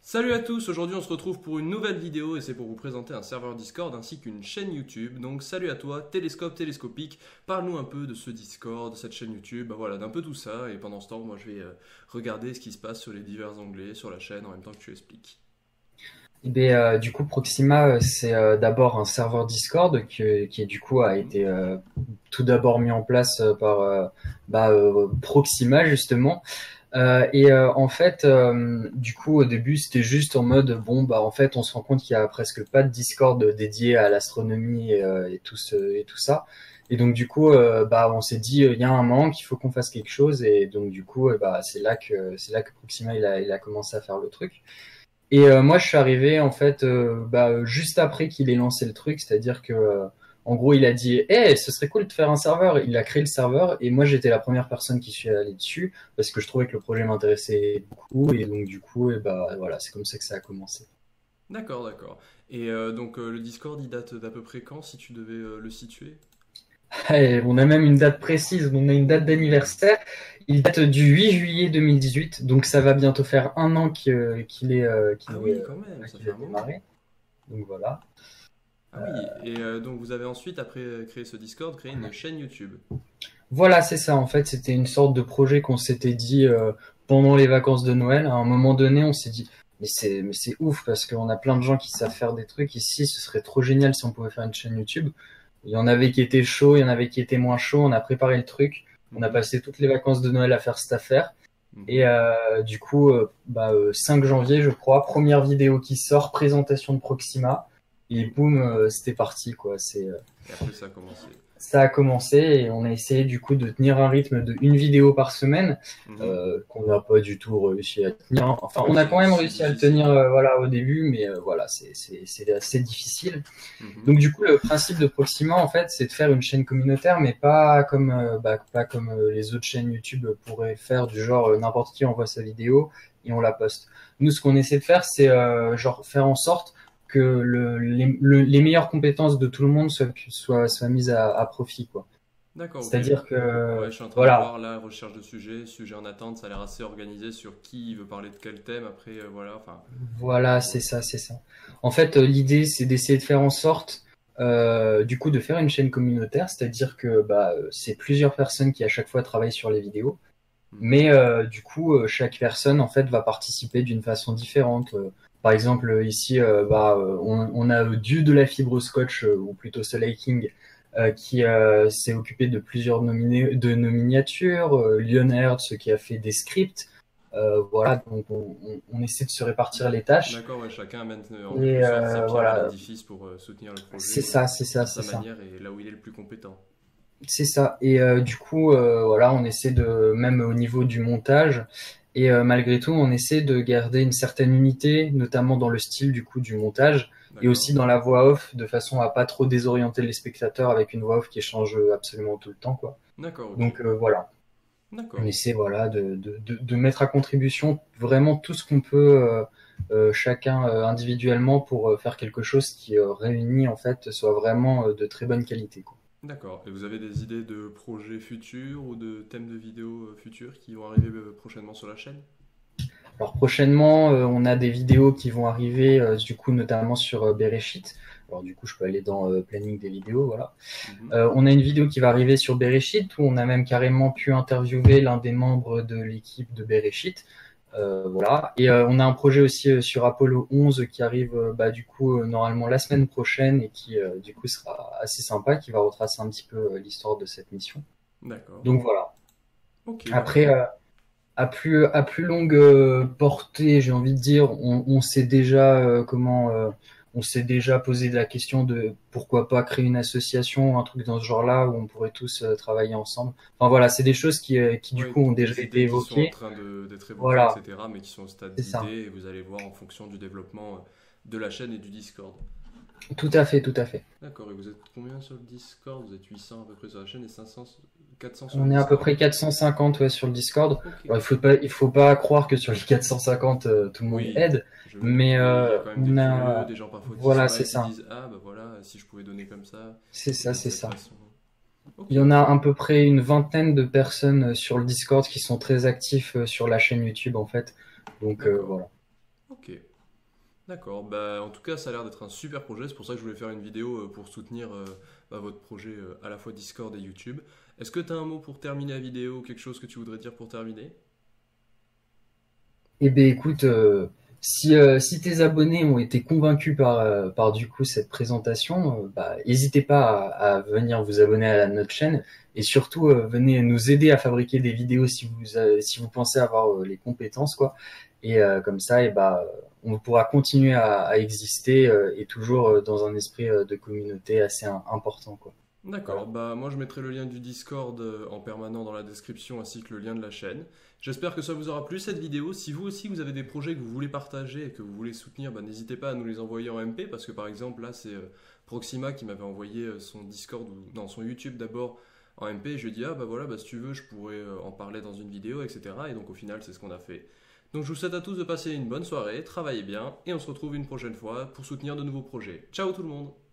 Salut à tous, aujourd'hui on se retrouve pour une nouvelle vidéo et c'est pour vous présenter un serveur Discord ainsi qu'une chaîne YouTube. Donc salut à toi, Télescope Télescopique, parle-nous un peu de ce Discord, de cette chaîne YouTube, voilà, d'un peu tout ça. Et pendant ce temps, moi je vais regarder ce qui se passe sur les divers onglets sur la chaîne en même temps que tu expliques. Du coup, Proxima, c'est d'abord un serveur Discord qui du coup a Mhm. été tout d'abord mis en place par Proxima justement. En fait, du coup, au début, c'était juste en mode bon, bah en fait, on se rend compte qu'il y a presque pas de Discord dédié à l'astronomie et tout ça. Et donc du coup, on s'est dit il y a un manque, il faut qu'on fasse quelque chose. Et donc du coup, c'est là que Proxima il a commencé à faire le truc. Moi, je suis arrivé en fait juste après qu'il ait lancé le truc, c'est-à-dire que en gros, il a dit, ce serait cool de faire un serveur. Il a créé le serveur et moi, j'étais la première personne qui suis allée dessus parce que je trouvais que le projet m'intéressait beaucoup et donc du coup, voilà, c'est comme ça que ça a commencé. D'accord, d'accord. Et donc le Discord il date d'à peu près quand si tu devais le situer? Et on a même une date précise, on a une date d'anniversaire. Il date du 8 juillet 2018, donc ça va bientôt faire un an Ah oui, quand même, ça qu'il fait a un moment. démarré. Donc voilà. Ah oui, et donc vous avez ensuite, après créer ce Discord, créé une chaîne YouTube. Voilà, c'est ça. En fait, c'était une sorte de projet qu'on s'était dit pendant les vacances de Noël. À un moment donné, on s'est dit, mais c'est ouf parce qu'on a plein de gens qui savent faire des trucs ici. Ce serait trop génial si on pouvait faire une chaîne YouTube. Il y en avait qui étaient chauds, il y en avait qui étaient moins chauds. On a préparé le truc. On a Mhm, passé toutes les vacances de Noël à faire cette affaire. mhm. 5 janvier, je crois, première vidéo qui sort, présentation de Proxima. Et boum, c'était parti, quoi. Et après ça a commencé. Ça a commencé et on a essayé du coup de tenir un rythme de une vidéo par semaine Mhm. qu'on n'a pas du tout réussi à tenir. Enfin, Oui, on a quand même c'est réussi à le difficile. tenir voilà au début, mais voilà, c'est assez difficile. Mhm. Donc du coup, le principe de Proxima en fait, c'est de faire une chaîne communautaire, mais pas comme les autres chaînes YouTube pourraient faire du genre n'importe qui envoie sa vidéo et on la poste. Nous, ce qu'on essaie de faire, c'est genre faire en sorte que les meilleures compétences de tout le monde soient mises à profit, quoi. D'accord, ok. C'est-à-dire Ouais, que, je suis en train de voilà, voir la recherche de sujets, sujet en attente, ça a l'air assez organisé sur qui veut parler de quel thème. Après, voilà, enfin, voilà, ouais. c'est ça, c'est ça. En fait, l'idée, c'est d'essayer de faire en sorte, du coup, de faire une chaîne communautaire, c'est-à-dire que c'est plusieurs personnes qui à chaque fois travaillent sur les vidéos, Mhm. mais du coup, chaque personne, en fait, va participer d'une façon différente. Par exemple, ici, on a Dieu de la fibre scotch, ou plutôt Soleil King, qui s'est occupé de plusieurs de nos miniatures, Lion Hertz qui a fait des scripts. Voilà, donc on essaie de se répartir les tâches. D'accord, ouais, chacun amène en quelque sorte sa pierre à Voilà, l'édifice pour soutenir le c'est projet ça, c'est ça, à c'est sa ça. manière et là où il est le plus compétent. C'est ça. Du coup, voilà, on essaie de, même au niveau du montage, malgré tout, on essaie de garder une certaine unité, notamment dans le style du coup du montage, et D'accord. aussi dans la voix off, de façon à pas trop désorienter les spectateurs avec une voix off qui change absolument tout le temps, quoi. D'accord, ok. Donc voilà, on D'accord. essaie voilà de mettre à contribution vraiment tout ce qu'on peut, chacun individuellement pour faire quelque chose qui réunit en fait soit vraiment de très bonne qualité, quoi. D'accord. Et vous avez des idées de projets futurs ou de thèmes de vidéos futurs qui vont arriver prochainement sur la chaîne? Alors prochainement, on a des vidéos qui vont arriver, du coup notamment sur Bereshit. Alors du coup, je peux aller dans planning des vidéos, voilà. Mhm. On a une vidéo qui va arriver sur Bereshit où on a même carrément pu interviewer l'un des membres de l'équipe de Bereshit. Voilà. On a un projet aussi sur Apollo 11 qui arrive du coup normalement la semaine prochaine et qui du coup sera assez sympa, qui va retracer un petit peu l'histoire de cette mission. D'accord. Donc voilà. Ok, Après, parfait. à plus longue portée, j'ai envie de dire, on s'est déjà on s'est déjà posé la question de pourquoi pas créer une association, un truc dans ce genre-là où on pourrait tous travailler ensemble. Enfin voilà, c'est des choses qui du Ouais, coup ont déjà des été idées qui sont en évoquées. train d'être évoquées, Voilà, etc., mais qui sont au stade c'est ça. d'idées et vous allez voir en fonction du développement de la chaîne et du Discord. Tout à fait, tout à fait. D'accord, et vous êtes combien sur le Discord? Vous êtes 800 à peu près sur la chaîne et 500, 400 sur le On est à peu Discord? près 450 ouais, sur le Discord. Ok. Alors, il faut pas croire que sur les 450 tout le monde Oui, aide, je me doute, mais mais il y a quand même des on curieux, a, des gens parfois qui sont voilà, là et c'est qui ça, disent ah bah voilà, si je pouvais donner comme ça c'est et ça, de c'est cette ça. façon. Ok, Il y en a ok. à peu près une vingtaine de personnes sur le Discord qui sont très actifs sur la chaîne YouTube en fait. Donc D'accord. voilà. Ok. D'accord, bah en tout cas ça a l'air d'être un super projet, c'est pour ça que je voulais faire une vidéo pour soutenir votre projet à la fois Discord et YouTube. Est-ce que tu as un mot pour terminer la vidéo, quelque chose que tu voudrais dire pour terminer? Eh ben écoute, si tes abonnés ont été convaincus par du coup cette présentation, bah, n'hésitez pas à venir vous abonner à notre chaîne et surtout venez nous aider à fabriquer des vidéos si vous pensez avoir les compétences quoi. Et comme ça, et bah, on pourra continuer à exister et toujours dans un esprit de communauté assez important quoi. D'accord, Voilà. bah moi je mettrai le lien du Discord en permanent dans la description ainsi que le lien de la chaîne. J'espère que ça vous aura plu cette vidéo. Si vous aussi vous avez des projets que vous voulez partager et que vous voulez soutenir, bah, n'hésitez pas à nous les envoyer en MP parce que par exemple là c'est Proxima qui m'avait envoyé son Discord ou non son YouTube d'abord en MP. Je lui ai dit ah bah voilà bah, si tu veux je pourrais en parler dans une vidéo etc. Et donc au final c'est ce qu'on a fait. Donc je vous souhaite à tous de passer une bonne soirée, travaillez bien et on se retrouve une prochaine fois pour soutenir de nouveaux projets. Ciao tout le monde!